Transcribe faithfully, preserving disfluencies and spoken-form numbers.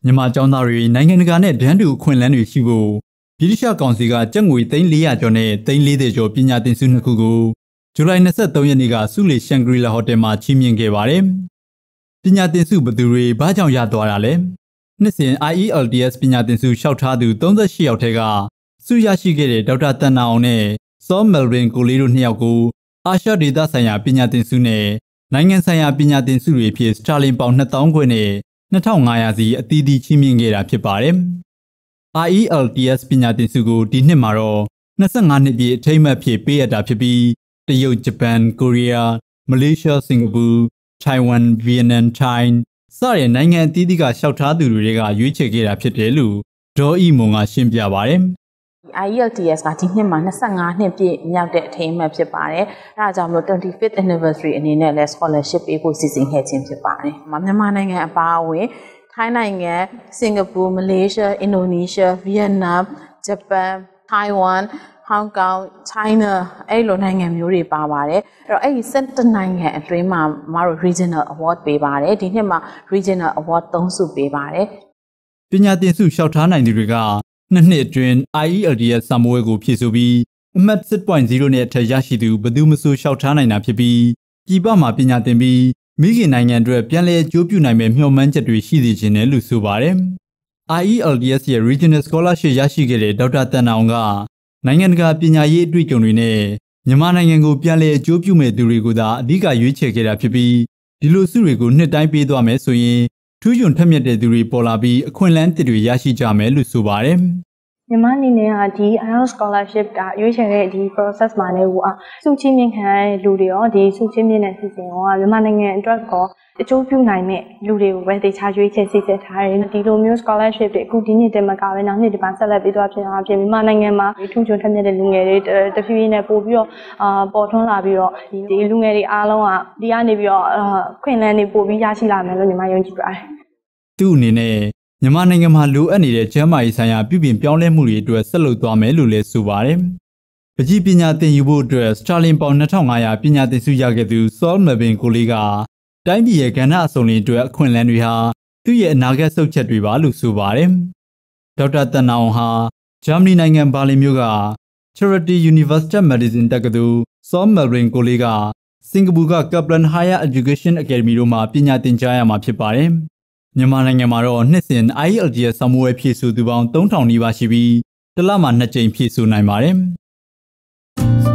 မြန်မာကျောင်းသားတွေနိုင်ငံတကာနဲ့တန်းတူအခွင့်အလမ်းတွေရှိဖို့ဗြိတိရှကောင်စီကကျပ်ငွေသိန်း၄ရာကျော်နဲ့သိန်း၄၀ကျော်ပညာသင်ဆုနှစ်ခုကိုဇူလိုင်၂၃ရက်နေ့ကဆုလေရှန်ဂရီလာဟိုတယ်မှာချီးမြှင့်ခဲ့ပါတယ်။ပညာသင်ဆုဘသူတွေဘာကြောင့်ရသွားတာလဲ။နှစ်စဉ် I E L T S ပညာသင်ဆုလျှောက်ထားသူ၃၈ယောက်ထဲကဆုရရှိခဲ့တဲ့ဒေါက်တာတန်နာအောင်နဲ့စောမဲလ်ဗင်ကိုလေးတို့နှစ်ယောက်ကိုအာရှဒေသဆိုင်ရာပညာသင်ဆုနဲ့နိုင်ငံဆိုင်ရာပညာသင်ဆုတွေဖြစ်စတာလင်ပေါင်နှစ်သောင်းခွဲနဲ့နှစ်ထောင်ငါးရာစီအသီးသီးချီးမြှင့်ခဲ့တာဖြစ်ပါတယ်။ I E L T S ပညာသင်ဆုကိုဒီနှစ်မှာတော့၂၅နှစ်ပြည့်အထိမ်းအမှတ်ဖြစ်ပေးရတာဖြစ်ပြီးတရုတ်၊ဂျပန်၊ကိုရီးယား၊မလေးရှား၊စင်ကာပူ၊ထိုင်ဝမ်၊ဗီယက်နမ်၊ထိုင်းစတဲ့နိုင်ငံအသီးသီးကလျှောက်ထားသူတွေကရွေးချယ်ခဲ့တာဖြစ်တယ်လို့ဒေါ်အီမွန်ကရှင်းပြပါတယ်။ I E L T S ကဒီနှစ်မှာ၂၅နှစ်ပြည့်မြောက်တဲ့အထိမ်းအမှတ်ဖြစ်ပါတယ်။အဲဒါကြောင့်မလို့ twenty-fifth anniversary အနေနဲ့လည်း scholarship ပေးဖို့စီစဉ်ခဲ့ခြင်းဖြစ်ပါတယ်။မြန်မာနိုင်ငံအပါအဝင်ထိုင်းနိုင်ငံ၊စင်ကာပူ၊မလေးရှား၊အင်ဒိုနီးရှား၊ဗီယက်နမ်၊ဂျပန်၊ထိုင်ဝမ်၊ဟောင်ကောင်၊ချိုင်းနာအဲ့လိုနိုင်ငံမျိုးတွေပါပါတယ်။အဲ့တော့အဲ့ဒီ၁၁နိုင်ငံအတွင်းမှာမတို့ regional award ပေးပါတယ်။ဒီနှစ်မှာ regional award သုံးဆုပေးပါတယ်။ပညာသင်ဆုလျှောက်ထားနိုင်သူတွေကနှစ်နှစ်အတွင်း I E L T S စာမေးပွဲကိုဖြေဆိုပြီးအမှတ် six point zero နဲ့အထက်ရရှိသူဘယ်သူမှဆိုလျှောက်ထားနိုင်တာဖြစ်ပြီးပြည်ပမှာပညာသင်ပြီးမိခင်နိုင်ငံအတွက်ပြန်လည်အကျိုးပြုနိုင်မဲ့မျှော်မှန်းချက်တွေရှိစေခြင်းနဲ့လို့ဆိုပါတယ်။ I E L T S ရဲ့ Regional Scholarship ရရှိခဲ့တဲ့ဒေါက်တာတန်အောင်ကနိုင်ငံတကာပညာရေးအတွေ့အကြုံတွေနဲ့မြန်မာနိုင်ငံကိုပြန်လည်အကျိုးပြုမဲ့သူတွေကိုသာအဓိကရွေးချယ်ခဲ့တာဖြစ်ပြီးဒီလိုဆုတွေကိုနှစ်တိုင်းပေးသွားမယ်ဆိုရင်ထူးချွန်ထက်မြက်တဲ့သူတွေပေါ်လာပြီးအခွင့်အလမ်းတစ်တွေရရှိကြမယ်လို့ဆိုပါတယ်။မြန်မာအနေနဲ့ကဒီ I E L T S scholarship ကရွေးချယ်တဲ့ဒီ process မှာလည်းဟိုအစုချင်းမြင့်ခံတဲ့လူတွေရောဒီစုချင်းမြင့်တဲ့စီစဉ်ရောမြန်မာနိုင်ငံအတွက်ကောအကျိုးပြုနိုင်မဲ့လူတွေကိုပဲတေချာရွေးချယ်စီစဉ်ထားတယ်ဒီလိုမျိုး scholarship တွေအခုဒီနှစ်တည်းမှာကပဲနောက်နှစ်ဒီမှာဆက်လက်ပြီးသွားဖြစ်အောင်ဖြစ်မြန်မာနိုင်ငံမှာထူးချွန်ထက်မြက်တဲ့လူငယ်တွေတဖြည်းဖြည်းနဲ့ပို့ပြီးတော့အာပေါ်ထွန်းလာပြီးတော့ဒီလူငယ်တွေအားလုံးကဒီကနေပြီးတော့ခွင့်လန်းတွေပို့ပြီးရရှိလာမယ်လို့ညီမယုံကြည်ပါတယ်သူ့အနေနဲ့မြန်မာနိုင်ငံမှာလိုအပ်နေတဲ့ကျန်းမာရေးဆိုင်ရာပြုပြင်ပြောင်းလဲမှုတွေအတွက်ဆက်လုပ်သွားမယ်လို့လည်းဆိုပါတယ်။ပကြီးပညာသင်ယူဖို့အတွက်စတာလင်ပေါင်နှစ်ထောင်ငါးရာပညာသင်ဆုရခဲ့သူစောမဲလ်ဗင်ကိုလေးကတိုင်းပြည်ရဲ့ကဏ္ဍအစုံတွေအတွက်အခွင့်အလမ်းတွေဟာသူ့ရဲ့အနာဂတ်စုပ်ချက်တွေပါလို့ဆိုပါတယ်။ဒေါက်တာတန်အောင်ဟာဂျာမနီနိုင်ငံဘာလင်မြို့က Charité Universiteit Medicine တက္ကသိုလ်စောမဲလ်ဗင်ကိုလေးကစင်ကာပူက Kaplan Higher Education Academy တို့မှာပညာသင်ကြားရမှာဖြစ်ပါတယ်။မြန်မာနိုင်ငံမှာတော့နှစ်စဉ် I E L T S စာမေးပွဲဖြေဆိုသူပေါင်းသုံးထောင်နီးပါးရှိပြီးတစ်လမှာနှစ်ကြိမ်ဖြေဆိုနိုင်ပါတယ်။